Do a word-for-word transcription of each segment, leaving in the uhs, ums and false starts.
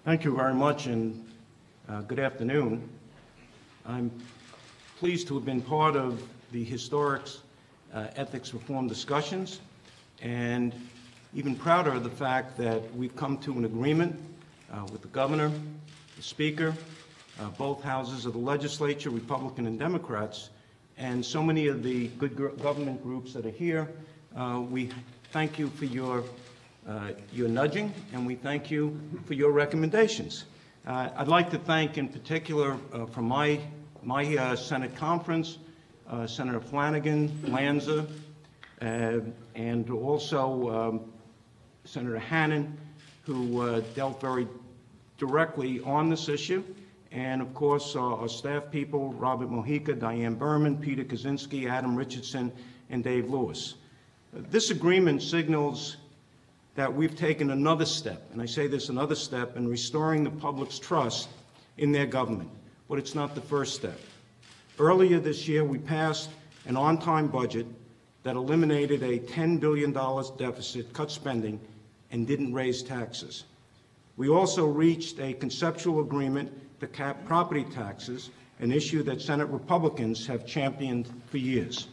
Thank you very much, and uh, good afternoon. I'm pleased to have been part of the historic uh, ethics reform discussions, and even prouder of the fact that we've come to an agreement uh, with the governor, the speaker, uh, both houses of the legislature, Republican and Democrats, and so many of the good government groups that are here. Uh, we thank you for your Uh, your nudging, and we thank you for your recommendations. Uh, I'd like to thank in particular uh, from my, my uh, Senate conference, uh, Senator Flanagan, Lanza, uh, and also um, Senator Hannan, who uh, dealt very directly on this issue, and of course uh, our staff people, Robert Mojica, Diane Berman, Peter Kaczynski, Adam Richardson, and Dave Lewis. Uh, this agreement signals that we've taken another step, and I say this another step, in restoring the public's trust in their government. But it's not the first step. Earlier this year, we passed an on-time budget that eliminated a ten billion dollar deficit, cut spending, and didn't raise taxes. We also reached a conceptual agreement to cap property taxes, an issue that Senate Republicans have championed for years.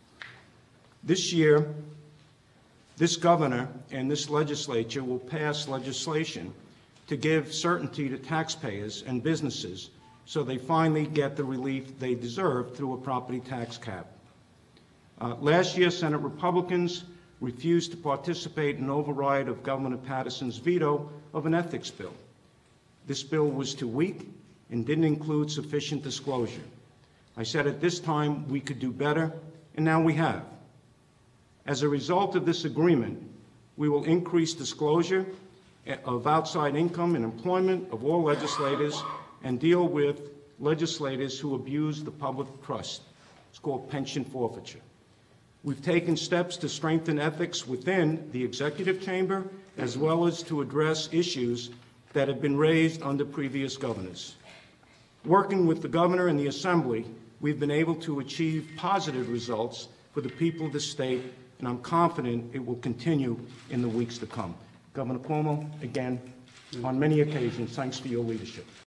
This year, this governor and this legislature will pass legislation to give certainty to taxpayers and businesses so they finally get the relief they deserve through a property tax cap. Uh, last year, Senate Republicans refused to participate in an override of Governor Patterson's veto of an ethics bill. This bill was too weak and didn't include sufficient disclosure. I said at this time we could do better, and now we have. As a result of this agreement, we will increase disclosure of outside income and employment of all legislators and deal with legislators who abuse the public trust. It's called pension forfeiture. We've taken steps to strengthen ethics within the executive chamber, as well as to address issues that have been raised under previous governors. Working with the governor and the assembly, we've been able to achieve positive results for the people of the state, and I'm confident it will continue in the weeks to come. Governor Cuomo, again, on many occasions, thanks for your leadership.